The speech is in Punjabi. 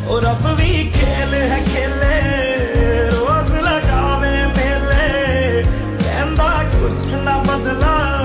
ओ रब भी खेल है खेले, रोज लगावे मेले, कहंदा कुछ ना बदला।